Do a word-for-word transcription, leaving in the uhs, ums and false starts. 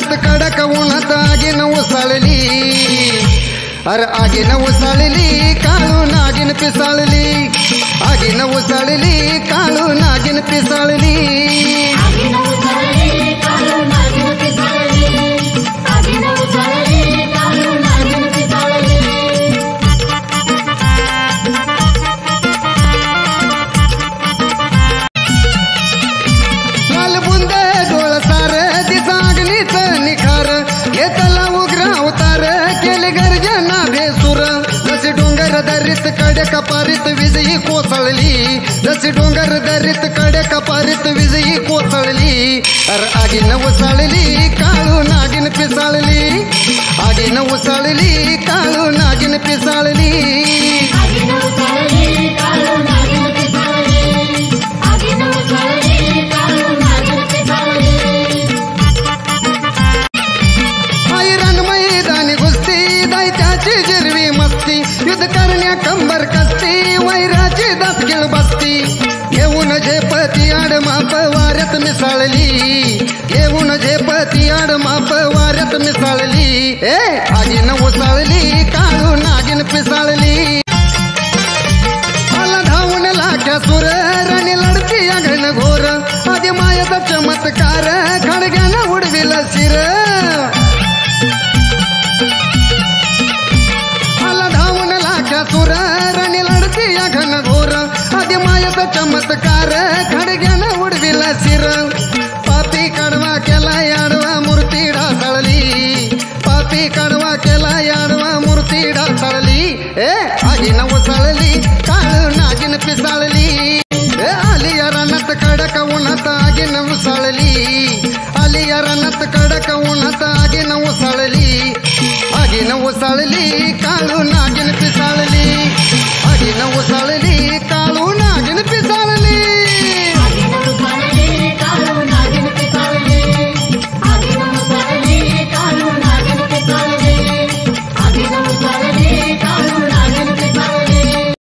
रानात कडक उन्हात आगीन उसळली अरे आगीन उसळली काळू नागिन पिसाळली आगीन उसळली काळू नागिन पिसाळली कडे कपारीत विजयी कोसळली जशी डोंगर दरीत कडे कपारीत विजयी कोसळली अरे आगीन उसळली काळू नागिन पिसाळली आगीन उसळली काळू नागिन पिसाळली ऐरण मैदानी कुस्ती दैत्याची जिरवी मस्ती युद्ध करण्या कंबर कसती वैराची दसखिळ बसती घेऊन झेपती आडमाप वाऱ्यात मिसाळली घेऊन झेपती आडमाप वाऱ्यात मिसाळली ए आगीन उसळली काळू नागिन पिसाळली आला धावून लाख्या सुर राणी लढती अघन घोर आधी मायाचा चमत्कार खडग्यानं उडविल शिर सुर राणी लढती अघन घोर आधी मायाचा चमत्कार खडग्यानं उडविला शिर पापी कडवा केला आडवा मूर्ती ढासळली पापी कडवा केला आडवा मूर्ती ढासळली ए आगीन उसळली काळू नागिन पिसाळली ए आली रानात कडक उन्हात आगीन उसळली आली रानात कडक उन्हात आगीन उसळली आगीन उसळली काळू नागिन पिसाळली आगीन उसळली काळू नागिन पिसाळली